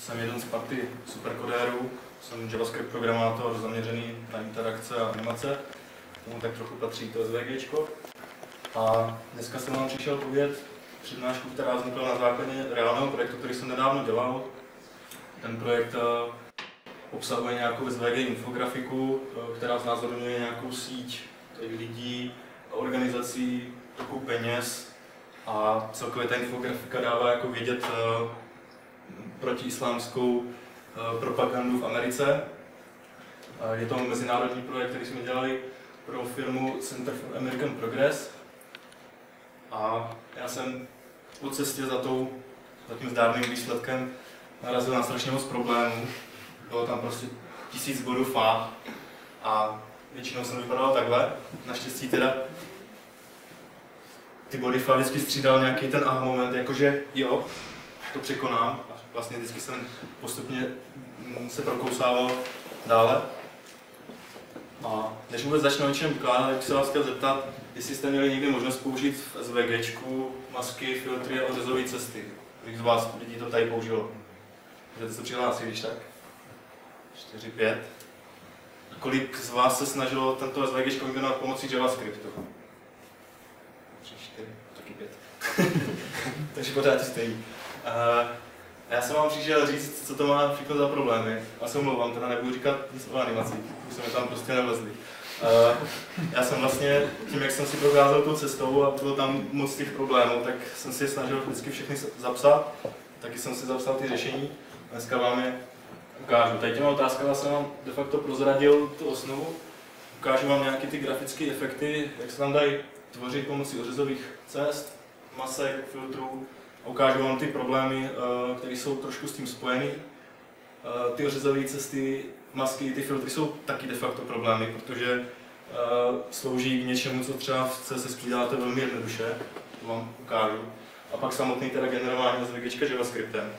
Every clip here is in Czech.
Jsem jeden z party superkodérů, jsem JavaScript programátor zaměřený na interakce a animace. Tomu tak trochu patří to SVGčko. A dneska jsem vám přišel povědět přednášku, která vznikla na základě reálného projektu, který jsem nedávno dělal. Ten projekt obsahuje nějakou SVG infografiku, která znázorňuje nějakou síť lidí, organizací, trochu peněz a celkově ta infografika dává jako vědět protiislámskou propagandu v Americe. Je to mezinárodní projekt, který jsme dělali pro firmu Center for American Progress. A já jsem po cestě za tím zdárným výsledkem narazil na strašně moc problémů. Bylo tam prostě 1000 bodů FA a většinou jsem vypadal takhle. Naštěstí teda ty body FA vždycky střídal nějaký ten aha moment, jakože jo, to překonám. A vlastně vždycky jsem postupně se prokousával dále. A než vůbec začnu o něčem vykládat, tak se vás chtěl zeptat, jestli jste měli někdy možnost použít v SVGčku masky, filtry a ořezové cesty. Kolik z vás lidí to tady použilo? Můžete se přihlásit, když tak? 4, 5. Kolik z vás se snažilo tento SVGčko vyvinovat pomocí JavaScriptu? 3, 4, taky 5. Takže pořád stejný. Já jsem vám přišel říct, co to má všechno za problémy. A se omlouvám, teda nebudu říkat nic o animaci, už jsme tam prostě nevlezli. Já jsem vlastně, tím jak jsem si procházel tou cestou a bylo tam moc těch problémů, tak jsem si je snažil vždycky všechny zapsat. Taky jsem si zapsal ty řešení. Dneska vám je ukážu. Tady těma otázkama jsem vám de facto prozradil tu osnovu. Ukážu vám nějaké ty grafické efekty, jak se tam dají tvořit pomocí ořezových cest, masek, filtrů. A ukážu vám ty problémy, které jsou trošku s tím spojeny. Ty ořezové cesty, masky, ty filtry jsou taky de facto problémy, protože slouží k něčemu, co třeba v CSS děláte velmi jednoduše. To vám ukážu. A pak samotný teda generování SVGčka JavaScriptem.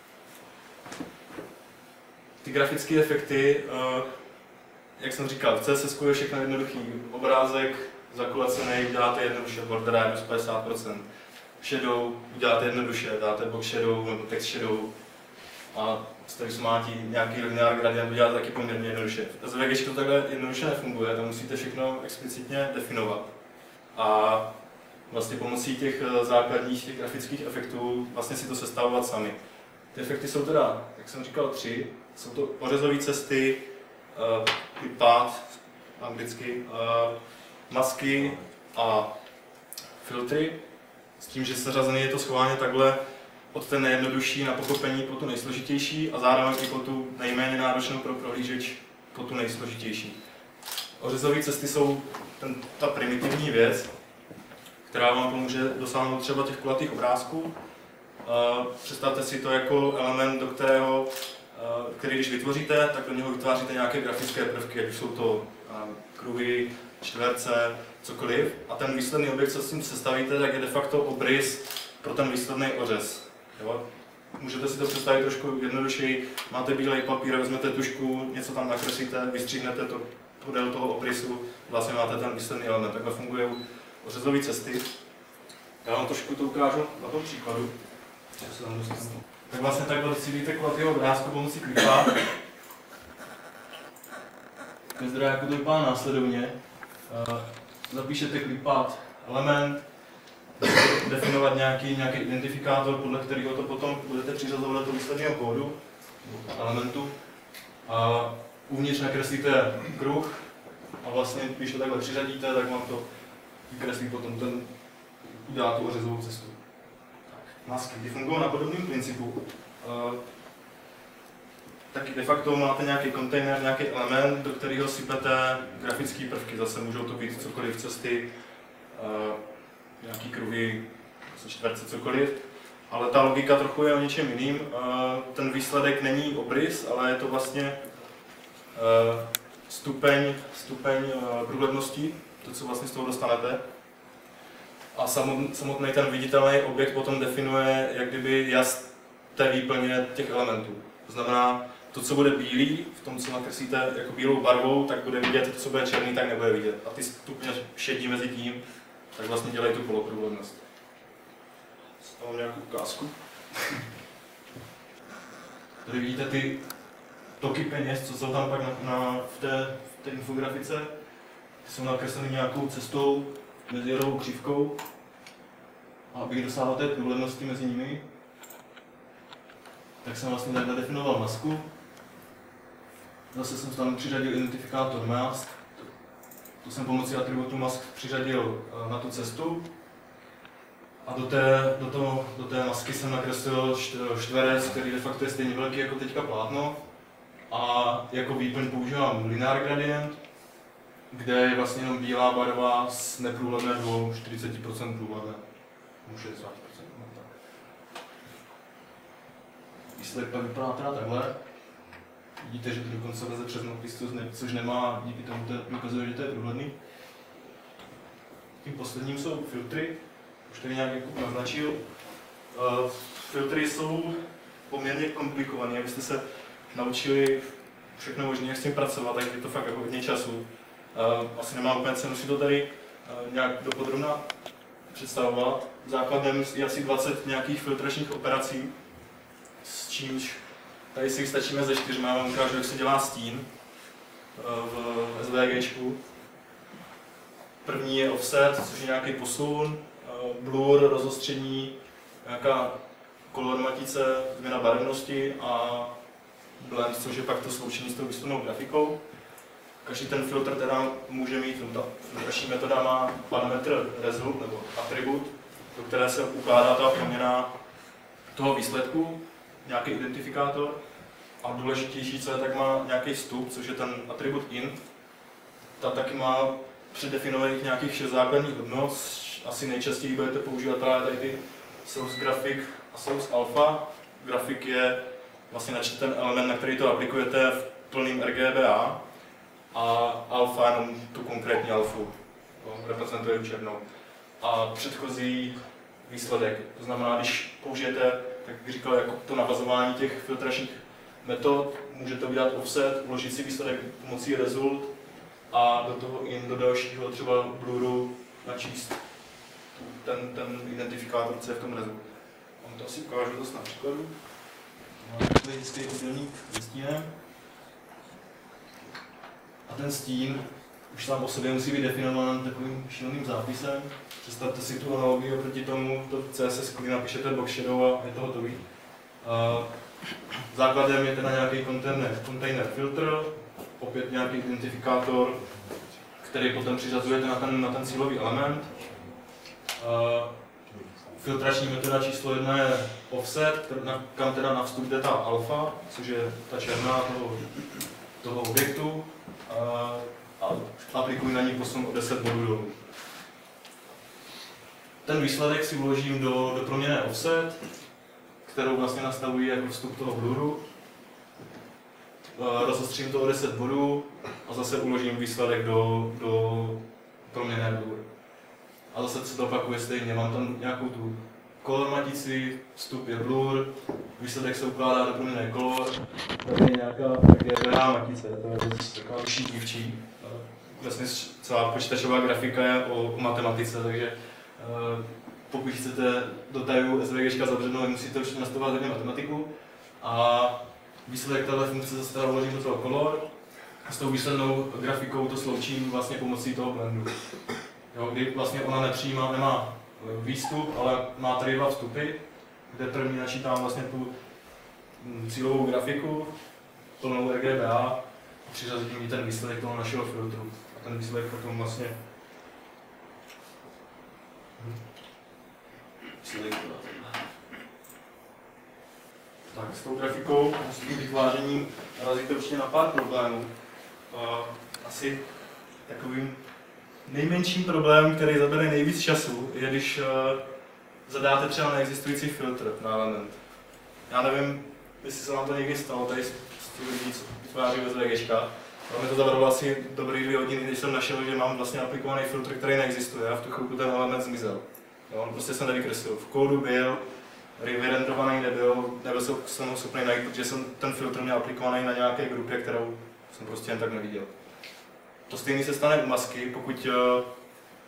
Ty grafické efekty, jak jsem říkal, v CSS je všechno jednoduchý. Obrázek zakulacený, děláte jednoduše border radius 50%. Shadow uděláte jednoduše, dáte box shadow nebo text shadow a jste vysmátí nějaký linear gradient uděláte taky poměrně jednoduše. V SVGčku to takhle jednoduše nefunguje, tam musíte všechno explicitně definovat. A vlastně pomocí těch základních těch grafických efektů vlastně si to sestavovat sami. Ty efekty jsou teda, jak jsem říkal, 3. Jsou to ořezové cesty, path, anglicky, masky a filtry. S tím, že seřazený je to schválně takhle od té nejjednodušší na pochopení po tu nejsložitější a zároveň i po tu nejméně náročnou pro prohlížeč po tu nejsložitější. Ořezové cesty jsou ta primitivní věc, která vám pomůže dosáhnout třeba těch kulatých obrázků. Představte si to jako element, do kterého, který když vytvoříte, tak do něho vytváříte nějaké grafické prvky, ať už jsou to kruhy, čtverce, cokoliv. A ten výsledný objekt, co s tím sestavíte, tak je de facto obrys pro ten výsledný ořez. Jo? Můžete si to představit trošku jednodušeji. Máte bílej papír, vezmete tužku, něco tam nakreslíte, vystříhnete to podél toho obrysu, vlastně máte ten výsledný element. Takhle fungují ořezové cesty. Já vám trošku to ukážu na tom příkladu. Tak vlastně takhle cílíte kulatého obrázku pomocí klipa. Ve zdrojáku to vypadá následovně. Zapíšete clipart element, definovat nějaký identifikátor, podle kterého to potom budete přiřazovat do výsledného kódu, elementu. A uvnitř nakreslíte kruh a vlastně, když to takhle přiřadíte, tak vám to vykreslí potom udělá tu ořezovou cestu. Masky, ty fungují na podobném principu. Tak de facto máte nějaký kontejner, nějaký element, do kterého sypete grafické prvky. Zase můžou to být cokoliv, cesty, nějaký kruhy, čtverce, cokoliv. Ale ta logika trochu je o něčem jiným. Ten výsledek není obrys, ale je to vlastně stupeň průhlednosti, to, co vlastně z toho dostanete. A samotný ten viditelný objekt potom definuje jak kdyby jas té výplně těch elementů. To znamená, to, co bude bílý, v tom, co nakreslíte jako bílou barvou, tak bude vidět, to, co bude černý, tak nebude vidět. A ty stupně šedí mezi tím, tak vlastně dělají tu poloprůhlednost. Mám nějakou ukázku. Tady vidíte ty toky peněz, co jsou tam pak v té infografice. Jsou nakresleny nějakou cestou, mezierovou křivkou. A abych dosáhl té průhlednosti mezi nimi, tak jsem vlastně tady nadefinoval masku. Zase jsem tam přiřadil identifikátor mask. To jsem pomocí atributu mask přiřadil na tu cestu. A do té masky jsem nakreslil čtverec, který de facto je stejně velký jako teďka plátno. A jako výplň používám linear gradient, kde je vlastně jenom bílá barva z neprůhledné do 40% průhledné. 60%. Výsledek pak vypadá teda takhle. Vidíte, že to dokonce leze přes notpis, což nemá, díky tomu to ukazuje, že to je průhledný. Tím posledním jsou filtry, už tady nějak jako naznačil. Filtry jsou poměrně komplikované, abyste se naučili všechno možné, jak s tím pracovat, tak je to fakt jako hodně času. Asi nemá úplně cenu si to tady nějak dopodrobna představovat. Základem je asi 20 nějakých filtračních operací, s čímž tady si stačíme ze 4, já vám ukážu, jak se dělá stín v SVGčku. První je offset, což je nějaký posun, blur, rozostření, nějaká color matice, změna barevnosti a blend, což je pak to sloučení s tou výstupnou grafikou. Každý ten filtr teda může mít, ta filtrační metoda má parametr result nebo atribut, do které se ukládá ta proměna toho výsledku, nějaký identifikátor. A důležitější, co je, tak má nějaký vstup, což je ten atribut int. Ta taky má předdefinovaných nějakých 6 základních hodnot. Asi nejčastěji budete používat právě tady ty source graphic a source alpha. Grafik je vlastně ten element, na který to aplikujete v plným RGBA. A alfa jenom tu konkrétní alfu, reprezentuje černou. A předchozí výsledek, to znamená, když použijete, tak jak říkal, jako to navazování těch filtračních metod, můžete udělat offset, uložit si výsledek pomocí result a do toho do dalšího třeba bluru načíst ten identifikátor, co je v tom result. Vám to asi ukážu dost na příkladu. Máme takový hezký obdélník se stínem. A ten stín už sám o sobě musí být definován takovým šíleným zápisem. Představte si tu analogii oproti tomu, to CSS, kdy napíšete box shadow a je to hotový. Základem je teda nějaký container filter, opět nějaký identifikátor, který potom přiřazujete na ten cílový element. Filtrační metoda číslo 1 je offset, kam teda na vstup jde ta alfa, což je ta černá toho objektu. A aplikuji na ní posun o 10 bodů dolů. Ten výsledek si vložím do proměnné offset, kterou vlastně nastavuji jako vstup toho bluru. Rozostřím to o 10 bodů a zase uložím výsledek do proměnné blur. A zase se to opakuje stejně, mám tam nějakou tu color matici, vstup je blur, výsledek se ukládá do proměnné color, tady je nějaká RGBA matice, to je taková vyšší dívčí. Vlastně celá počítačová grafika je o matematice, takže pokud chcete do tajů SVGčka zabřednout, musíte určitě nastavovat hodně matematiku. A výsledek téhle funkce zase teda vložím do toho color a s tou výslednou grafikou to sloučím vlastně pomocí toho blendu. Jo, kdy vlastně ona nemá výstup, ale má tady 2 vstupy, kde první načítám vlastně tu cílovou grafiku, plnou RGBA a přiřazím ten výsledek toho našeho filtru. A ten výsledek potom vlastně tak s tou grafikou, s tím vytvářením narazíte určitě na pár problémů. Asi takovým nejmenším problémem, který zabere nejvíc času, je když zadáte třeba neexistující filtr na element. Já nevím, jestli se vám to někdy stalo, tady z těch lidí, co vytváří SVGčka. Ale mi to zabralo asi dobrý 2 hodiny, když jsem našel, že mám vlastně aplikovaný filtr, který neexistuje a v tu chvilku ten element zmizel. Jo, prostě jsem nevykreslil. V kódu byl, vyrendrovaný nebyl jsem schopný najít, protože jsem ten filtr měl aplikovaný na nějaké grupě, kterou jsem prostě jen tak neviděl. To stejné se stane u masky, pokud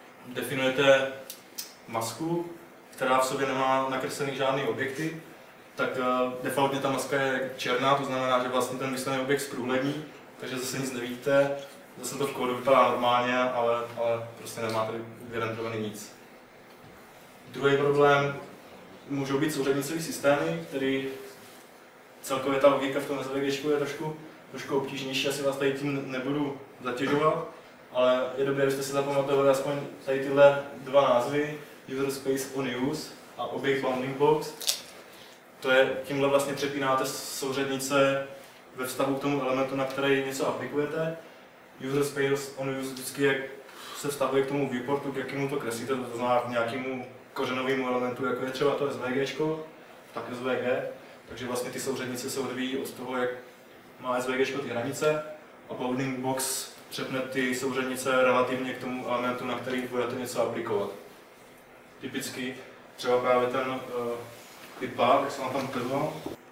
definujete masku, která v sobě nemá nakreslený žádný objekty, tak defaultně ta maska je černá, to znamená, že vlastně ten výsledný objekt zprůhlední, takže zase nic nevidíte. Zase to v kódu vypadá normálně, ale prostě nemáte vyrendrovaný nic. Druhý problém můžou být souřadnicové systémy, který celkově ta logika v tom SVG je trošku obtížnější, asi vás tady tím nebudu zatěžovat, ale je dobré, abyste si zapamatovali aspoň tady tyhle dva názvy, User Space on Use a Object Bounding Box. To je, tímhle vlastně přepínáte souřadnice ve vztahu k tomu elementu, na který něco aplikujete. User Space on Use vždycky se vztahuje k tomu viewportu, k jakému to kreslíte, to znamená k nějakému kořenovému elementu, jako je třeba to SVG, tak SVG. Takže vlastně ty souřadnice se odvíjí od toho, jak má SVG ty hranice, a Bounding Box přepne ty souřadnice relativně k tomu elementu, na který budete něco aplikovat. Typicky třeba právě ten clipart, jak jsem vám tam ukazoval,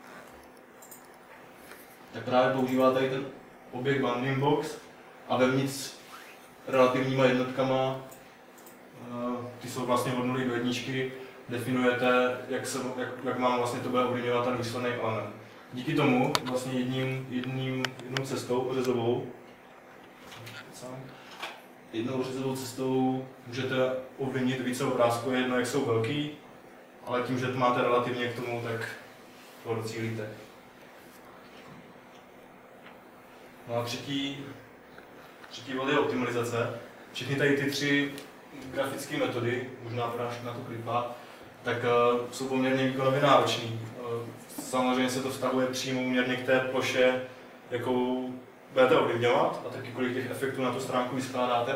tak právě používá tady ten objekt Bounding Box a vevnitř relativníma jednotkama, ty jsou vlastně od 0 do 1, definujete, jak má vlastně to bude ovlivňovat ten výsledný element. Díky tomu vlastně jednou cestou ořezovou, můžete ovlivnit více obrázků, jedno jak jsou velký, ale tím, že to máte relativně k tomu, tak to docílíte. No a třetí bod je optimalizace. Všechny tady ty tři grafické metody, možná prášky na to klipa, tak jsou poměrně výkonově náročný. Samozřejmě se to vztahuje přímo úměrně k té ploše, jakou budete ovlivňovat, a taky kolik těch efektů na tu stránku vyskládáte.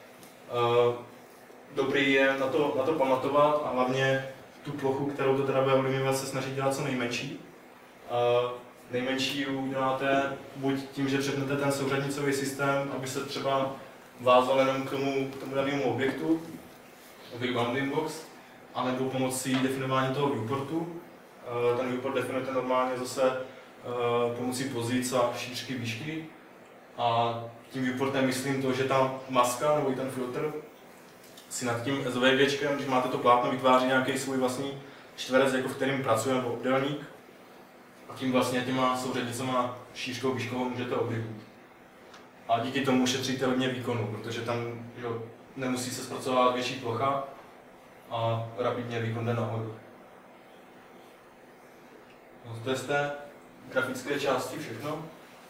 Dobrý je na to pamatovat a hlavně tu plochu, kterou to teda bude ovlivňovat, se snažit dělat co nejmenší. Nejmenší uděláte buď tím, že přepnete ten souřadnicový systém, aby se třeba vázal jenom k tomu danému objektu, object bounding box, anebo pomocí definování toho viewportu. Ten viewport definujete normálně zase pomocí pozic a šířky, výšky. A tím viewportem myslím to, že ta maska nebo i ten filtr si nad tím SVGčkem, když máte to plátno, vytváří nějaký svůj vlastní čtverec, jako v kterým pracuje, nebo obdélník. A tím vlastně těma souřadnicema šířkou, výškou můžete ovlivnit. A díky tomu šetříte hodně výkonu, protože tam nemusí se zpracovat větší plocha a rapidně výkon jde nahoru. No, to je z té grafické části všechno.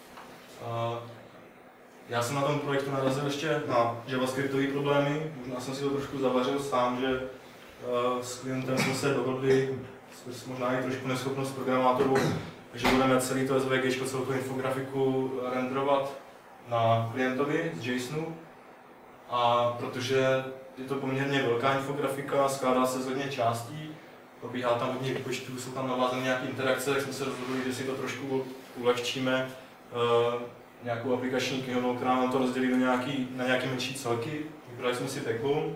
Já jsem na tom projektu narazil ještě na javascriptové problémy, možná jsem si to trošku zavařil sám, že s klientem jsme se dohodli, možná i trošku neschopnost programátorů, že budeme celý to SVG, celou tu infografiku renderovat na klientovi z JSONu. A protože je to poměrně velká infografika, skládá se z hodně částí, probíhá tam hodně výpočtů, jsou tam navázané nějaké interakce, tak jsme se rozhodli, že si to trošku ulehčíme nějakou aplikační knihovnou, která nám to rozdělí na nějaké menší celky. Vybrali jsme si backbone.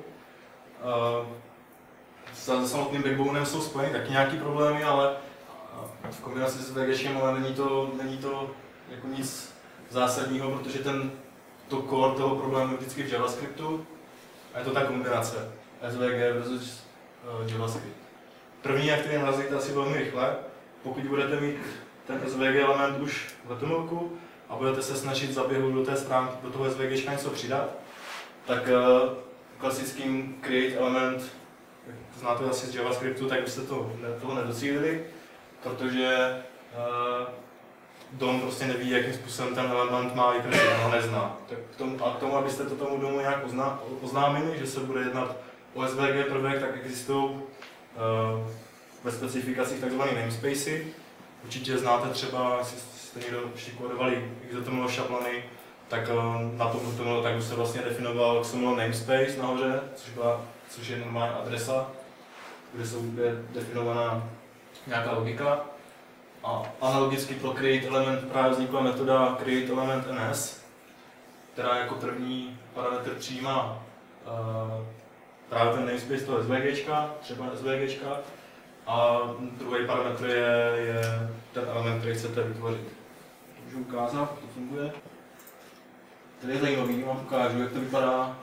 Se samotným backbonem jsou spojeny taky nějaké problémy, ale v kombinaci s VGčkem, ale není to jako nic zásadního, protože to core toho problému je vždycky v JavaScriptu a je to ta kombinace SVG versus JavaScript. První, jak který narazíte asi velmi rychle, pokud budete mít ten SVG element už v HTMLku a budete se snažit zaběhnout do té stránky, do toho SVGčka něco přidat, tak klasickým create element, jak znáte asi z JavaScriptu, tak byste toho nedocílili, protože DOM prostě neví, jakým způsobem ten element má vykreslit, ho nezná. Tak k tomu, abyste to tomu DOMu nějak oznámili, že se bude jednat o SVG prvek, tak existují ve specifikacích tzv. Namespacey. Určitě znáte třeba, jestli jste někdo ještě kódovali XML šablony, tak na tom HTML tak by se vlastně definoval XML namespace nahoře, což je normální adresa, kde je definovaná nějaká logika. A analogicky pro create element právě vznikla metoda create element ns, která jako první parametr přijímá právě ten namespace toho SVGčka, třeba SVGčka, a druhý parametr je ten element, který chcete vytvořit. Můžu ukázat, jak to funguje. Tady je zajímavý, vám ukážu, jak to vypadá.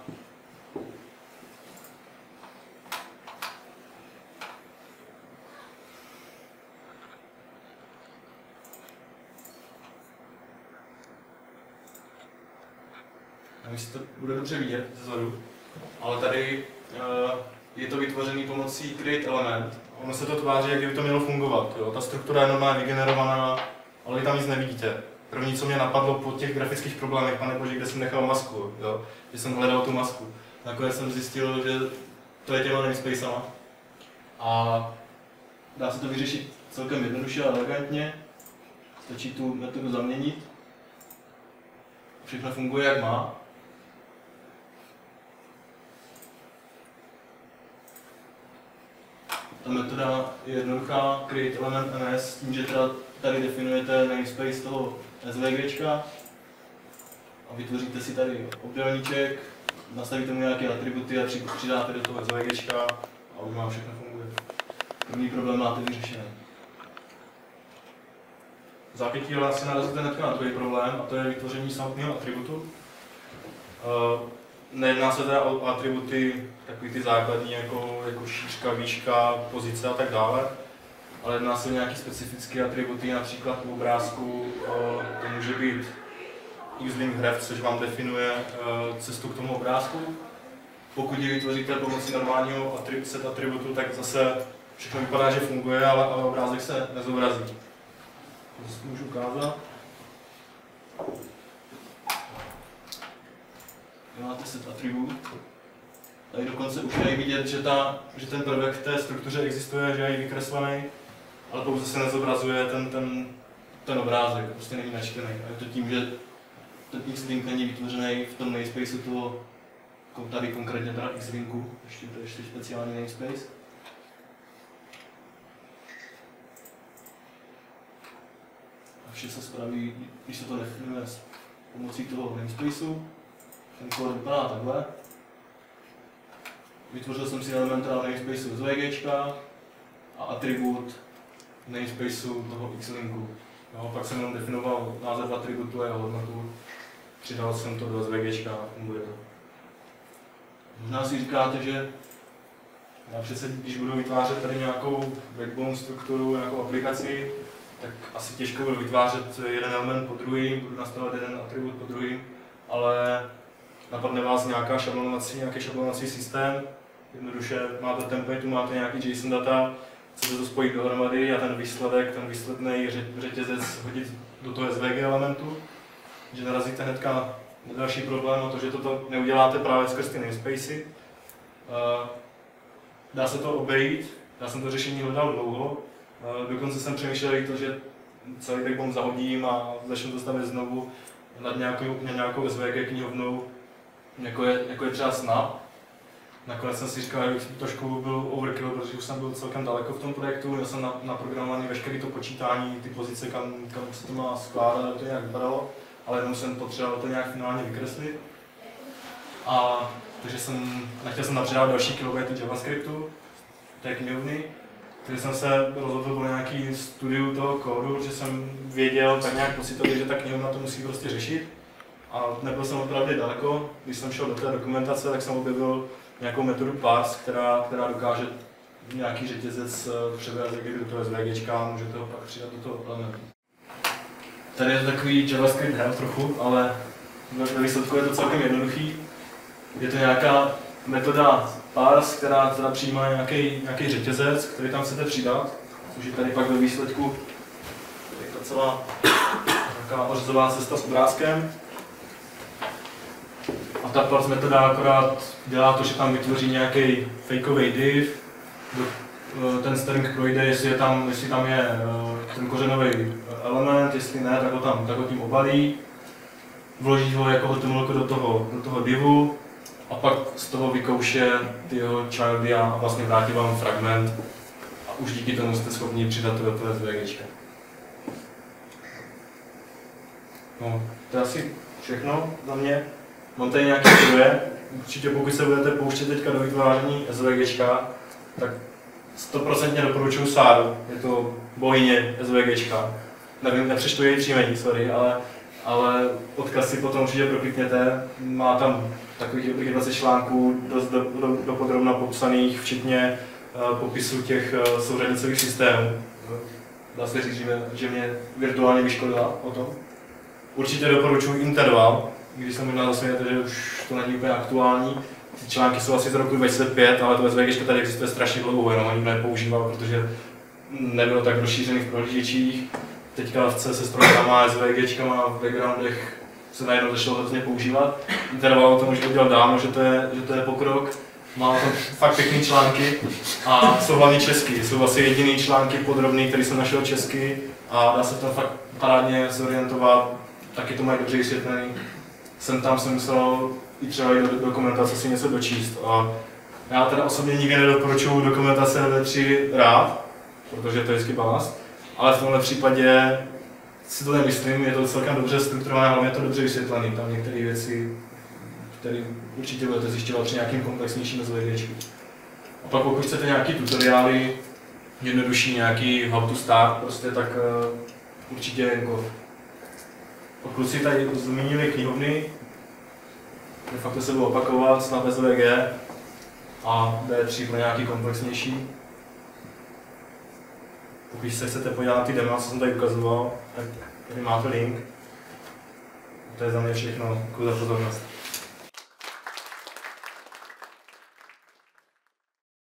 nevím, jestli to bude dobře vidět zezadu, ale tady je to vytvořené pomocí create element. Ono se to tváří, jak kdyby to mělo fungovat. Jo? Ta struktura je normálně vygenerovaná, ale vy tam nic nevidíte. První, co mě napadlo po těch grafických problémech, pane bože, kde jsem nechal masku, jo? Že jsem hledal tu masku. Nakonec jsem zjistil, že to je těma namespacema. A dá se to vyřešit celkem jednoduše a elegantně. Stačí tu metodu zaměnit. Všechno funguje, jak má. Ta metoda je jednoduchá, create element ns, s tím, že teda tady definujete namespace toho SVGčka a vytvoříte si tady obdélníček, nastavíte mu nějaké atributy a přidáte do toho SVGčka a už vám všechno funguje. První problém máte vyřešený. V zápětí asi narazíte hnedka na druhý problém, a to je vytvoření samotného atributu. Nejedná se teda o atributy takový ty základní, jako šířka, výška, pozice a tak dále, ale jedná se o nějaké specifické atributy, například u obrázku to může být uselink href, což vám definuje cestu k tomu obrázku. Pokud ji vytvoříte pomocí normálního set atributu, tak zase všechno vypadá, že funguje, ale obrázek se nezobrazí. To si můžu ukázat. Máte set atribut. Tady dokonce už je vidět, že ten prvek v té struktuře existuje, že je vykreslený, ale pouze se nezobrazuje ten obrázek, prostě není načtený. A je to tím, že ten X-link není vytvořený v tom namespaceu toho, tady konkrétně teda X-linku, to je ještě speciální namespace. A vše se spraví, když se to definuje s pomocí toho namespaceu. Ten kód vypadá takhle. Vytvořil jsem si elementář namespaceu SVGčka a atribut namespaceu toho X-linku. No, pak jsem jenom definoval název atributu a jeho hodnotu. Přidal jsem to do SVGčka a funguje to. Možná si říkáte, že já přece, když budu vytvářet tady nějakou backbone strukturu, nějakou aplikaci, tak asi těžko budu vytvářet jeden element po druhým, budu nastavovat jeden atribut po druhým, ale napadne vás nějaký šablonovací systém. Jednoduše máte template, máte nějaký JSON data, chcete to spojit dohromady a ten výsledný řetězec hodit do toho SVG elementu, že narazíte hnedka na další problém, a to, že toto neuděláte právě skrz ty namespacey. Dá se to obejít, já jsem to řešení hledal dlouho, dokonce jsem přemýšlel i to, že celý backbone zahodím a začnu to stavět znovu nad nějakou SVG knihovnou, jako je třeba Snap. Nakonec jsem si říkal, že bych trošku byl overkill, protože už jsem byl celkem daleko v tom projektu, měl jsem naprogramovaný veškeré to počítání, ty pozice, kam se to má skládat, aby to nějak vypadalo, ale jednou jsem potřeboval to nějak finálně vykreslit. Takže nechtěl jsem napřidávat další kilobajty JavaScriptu, té knihovny, takže jsem se rozhodl o nějaký studiu toho kódu, že jsem věděl tak nějak pocitově, že ta knihovna to musí prostě řešit. A nebyl jsem opravdu daleko, když jsem šel do té dokumentace, tak jsem objevil nějakou metodu parse, která dokáže nějaký řetězec převést do toho SVGčka a můžete ho pak přidat do toho elementu. Tady je takový JavaScript hell trochu, ale ve výsledku je to celkem jednoduchý. Je to nějaká metoda parse, která přijímá nějaký řetězec, který tam chcete přidat, což je tady pak ve výsledku celá nějaká ořezová cesta s obrázkem. A ta parse metoda akorát dělá to, že tam vytvoří nějaký fakeový div, ten string projde, jestli tam je ten kořenový element, jestli ne, tak ho tím obalí, vloží ho jako HTML do toho divu a pak z toho vykouše ty jeho childy a vlastně vrátí vám fragment a už díky tomu jste schopni přidat to do toho SVGčka. No, to je asi všechno za mě. Mám tady nějaké zdroje, určitě pokud se budete pouštět teďka do vytváření SVGčka, tak 100% doporučuji Sáru, je to bohyně SVGčka. Nevím, nepřečtu její příjmení, sorry, ale odkaz si potom určitě proklikněte. Má tam takových 20 článků, dost dopodrobna popsaných, včetně popisu těch souřadnicových systémů. Dá se říct, že mě virtuálně vyškolila o tom. Určitě doporučuji Interval, když se možná zasmějete, že už to není úplně aktuální. Ty články jsou asi z roku 2005, ale to SVG tady existuje strašně dlouho, jenom ho nikdo nepoužíval, protože nebylo tak rozšířený v prohlížečích. Teďka v C se strojkama, SVGčkama v backgroundech se najednou začalo hrozně používat. Interval to může udělat dávno, že to je pokrok. Má tam fakt pěkný články a jsou hlavně český. Jsou asi jediný články podrobný, který jsem našel česky a dá se v tom fakt parádně zorientovat. Taky to mají dobře vysvětlený. Tam jsem musel i třeba jít do dokumentace si něco dočíst. A já teda osobně nikdy nedoporučuji dokumentace V3 rád, protože to je vždycky balast. Ale v tomhle případě si to nemyslím, je to celkem dobře strukturované, hlavně je to dobře vysvětlené. Tam některé věci, které určitě budete zjišťovat při nějakým komplexnějším SVGčku. A pak pokud chcete nějaký tutoriály, jednodušší nějaký how to start, prostě tak určitě Jenkov. Kluci tady zmínili knihovny, de facto se budou opakovat, snad SVG a D3 pro nějaký komplexnější. Pokud se chcete podívat na ty demo, co jsem tady ukazoval, tak tady máte link. To je za mě všechno. Děkuji za pozornost.